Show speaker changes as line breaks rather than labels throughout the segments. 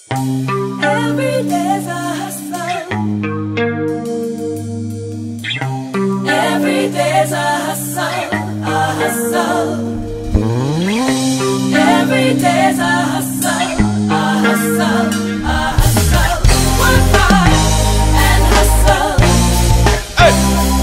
Every day's a hustle. Every day's a hustle, a hustle. Every day's a hustle, a hustle, a hustle. Work hard and hustle.
Hey.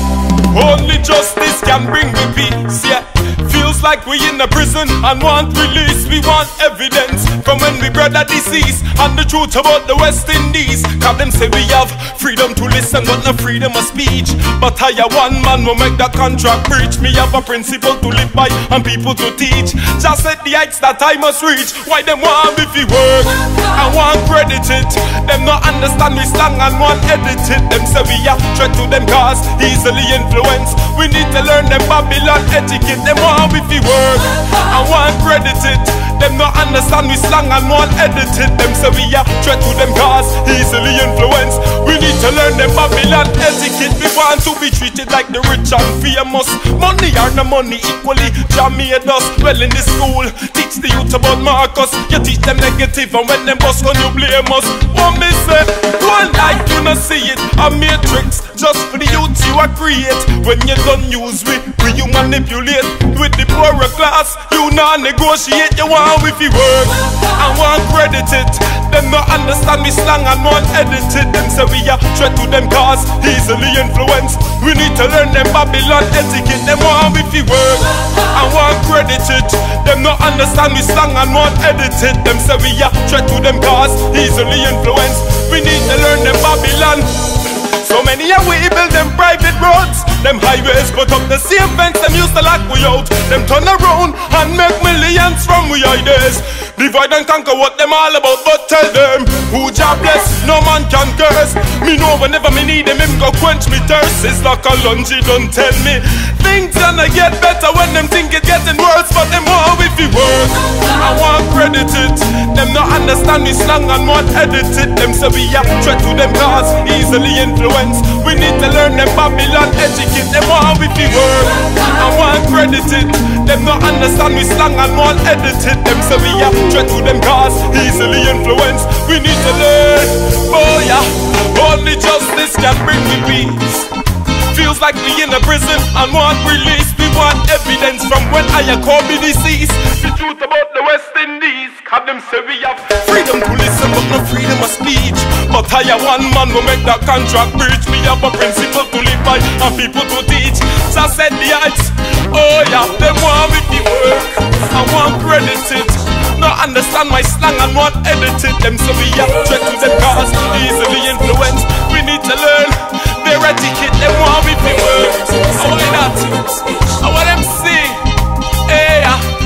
Only justice can bring me peace, yeah. Feels like we in a prison and want release. We want evidence from when we bred a disease and the truth about the West Indies. Cause them say we have freedom to listen but no freedom of speech. But I one man will make that contract breach. Me have a principle to live by and people to teach. Just set the heights that I must reach. Why them want me fi work and want credit it? Them not understand me slang and want edit it. Them say we are threat to them cause easily influenced. We need to learn them Babylon etiquette. Them want we fi work and want credit it. Them not understand we slang and want edit it. Them say we are threat to them cause easily influenced. We need to learn them Babylon etiquette. We want to be treated like the rich and famous. Money or no money equally Jah made us. Well in the school teach the youth about Marcus. You teach them negative and when them bust on you blame us. What me say? One like you not see it. A matrix just for the youth you are create. When you don't use we you manipulate. With the poorer class, you not negotiate. You want with your work and want credit it. Them not understand me slang and want edit it. Them say we are threat to them cause easily influenced. We need to learn them Babylon etiquette. Them want with your work and want credit it. Them not understand me slang and want edit it. Them say we are threat to them cause easily influenced. We need to learn them Babylon. So many a we build them private roads, them highways put up the same fence them used to lock we out. Them turn around and make millions from we ideas. Divide and conquer what them all about, but tell them who Jah bless, no man can curse. Me know whenever me need him go quench me thirst. It's like a lunge, he don't tell me things gonna get better when them think it getting worse. But them want with the work, I want credit it. Them not understand me slang and want edit it. Them say we are threat to them cause easily influenced. We need to learn them Babylon etiquette. Them want with the work, I want credit it. Them not understand me slang and want edit it. Them say we are threat to them cause easily influenced. We need to learn, oh yeah. Only justice can bring me peace. Feels like we in a prison and want release. We want evidence from when I call me deceased. The truth about the West Indies. Cause them say we have freedom to listen but no freedom of speech. But I one man will make that contract breach. Me have a principle to live by and people to teach. So I said the heights, oh yeah. Them want with the work, I want credit it. Not understand my slang and want edit it. Them say we have threat to them cause easily influenced. We need to learn their etiquette. Them want with the work, I want that, I want them sing. Hey,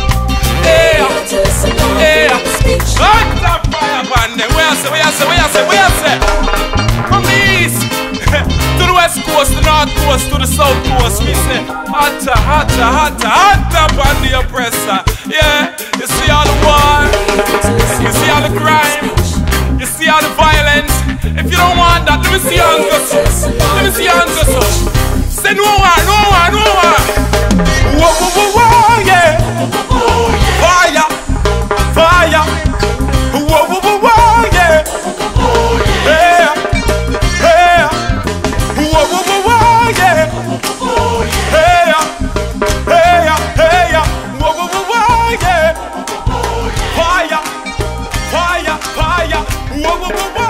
hey, hey. Light the fire upon them. Where I say? From the east to the west coast, the north coast, to the south coast. We say hotter, hotter, hotter, hotter upon the oppressor. Yeah, you see all the war, you see all the crime, you see all the violence. If you don't want that, let me see your hands go so. Let me see your hands go so. Say no war, no war, no war. Whoa, whoa, whoa, whoa, yeah. Fire, fire. Whoa, whoa, whoa, whoa, yeah. Yeah, yeah. Whoa, whoa, whoa, whoa, yeah. Yeah, yeah, yeah. Whoa, whoa, whoa, whoa, yeah. Fire, fire, fire. Whoa, whoa, whoa, whoa.